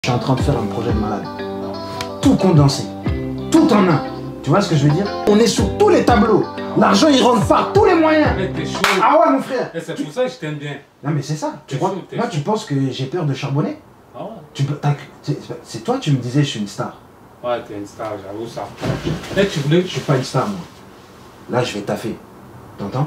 Je suis en train de faire un projet de malade. Tout condensé. Tout en un. Tu vois ce que je veux dire? On est sur tous les tableaux. L'argent, il rentre par tous les moyens. Mec, t'es chaud. Ah ouais, mon frère. C'est pour ça que je t'aime bien. Non, mais c'est ça. Tu crois? Moi, tu penses que j'ai peur de charbonner? Ah ouais. C'est toi, tu me disais, je suis une star. Ouais, t'es une star, j'avoue ça. Mec, tu voulais. Je suis pas une star, moi. Là, je vais taffer. T'entends?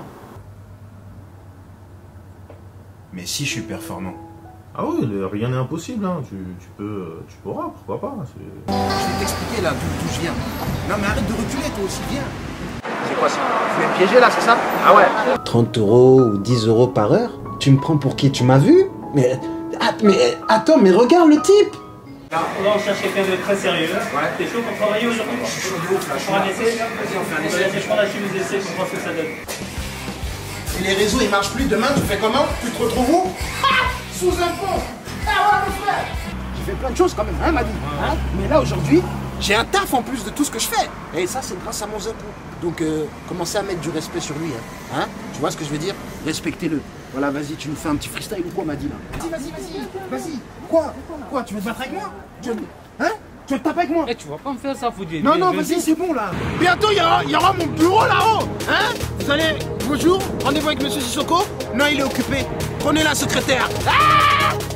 Mais si je suis performant. Ah oui, rien n'est impossible, hein. Tu pourras, pourquoi pas. Je vais t'expliquer là d'où je viens. Non mais arrête de reculer toi aussi, viens. C'est quoi ça? Tu veux me piéger là, c'est ça? Ah ouais. 30 € ou 10 € par heure? Tu me prends pour qui? Tu m'as vu? Mais attends, mais regarde le type! Là, on cherche quelqu'un de très sérieux. Ouais. T'es chaud pour travailler aujourd'hui? Je suis chaud de ouf là. On un essai? Vas-y, on fait un essai. Je prends la chemise d'essai pour voir ce que ça donne. Si les réseaux ils marchent plus demain, tu fais comment? Tu te retrouves où? Sous un pont. Ah ouais mon frère. J'ai fait plein de choses quand même, hein Madi, hein? Mais là aujourd'hui, j'ai un taf en plus de tout ce que je fais. Et ça c'est grâce à mon Zeppo. Donc commencez à mettre du respect sur lui, hein? Tu vois ce que je veux dire? Respectez-le. Voilà, vas-y, tu nous fais un petit freestyle ou quoi Madi là? Vas-y. Quoi? Tu veux te battre avec moi? Hein? Tu veux te taper avec moi? Eh, tu vas pas me faire ça, Foudier. Non, vas-y, c'est bon là. Bientôt, il y aura mon bureau là-haut. Hein? Vous allez, bonjour, rendez-vous avec Monsieur Sissoko? Non, il est occupé. Prenez la secrétaire. Ah!